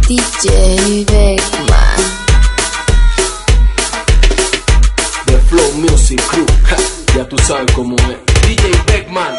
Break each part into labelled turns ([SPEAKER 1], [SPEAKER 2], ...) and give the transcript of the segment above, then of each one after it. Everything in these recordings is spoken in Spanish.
[SPEAKER 1] DJ Beckman.
[SPEAKER 2] The Flow Music Crew, ja, ya tú sabes cómo es. DJ Beckman.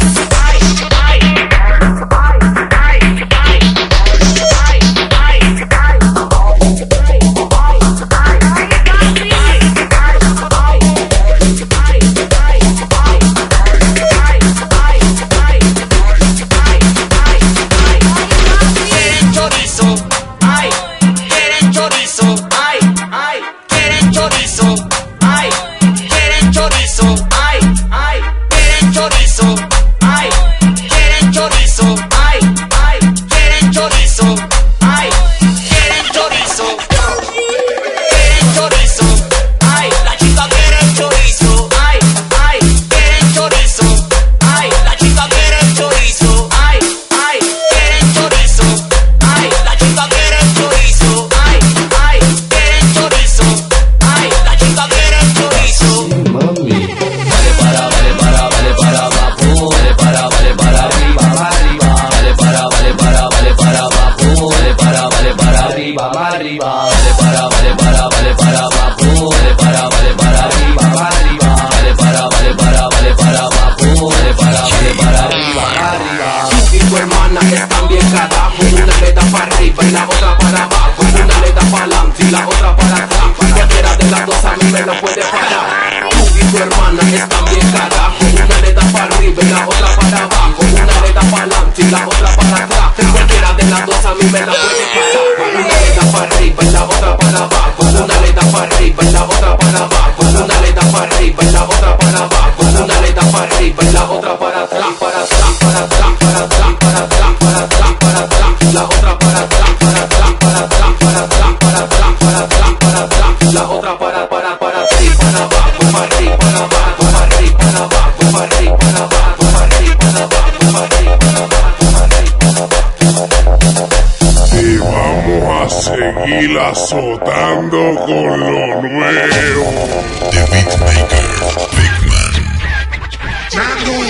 [SPEAKER 2] Están bien carajo, una aleta para arriba y la otra para abajo, una aleta para adelante y la otra para atrás. Cualquiera de las dos a mí me lo puede parar. Tú y tu hermana están bien carajo, una aleta para arriba y la otra para abajo, una aleta para adelante y la otra para atrás. Cualquiera de las dos a mí me la puede parar. Una aleta para arriba y la otra para abajo, una aleta para arriba y la otra para abajo, una aleta para arriba y la otra para abajo, una aleta para arriba y la otra para atrás, para atrás, para atrás, para atrás, para atrás, para atrás, para atrás, la otra para atrás, para atrás, para atrás, para atrás, para atrás, para atrás, para atrás, la otra para arriba, para abajo, para arriba, para abajo, para arriba, para abajo, para arriba, para abajo, para arriba, para abajo, para arriba, para abajo, para arriba.
[SPEAKER 3] Y vamos a seguir azotando con lo nuevo.
[SPEAKER 4] The Beatmaker, Beckman.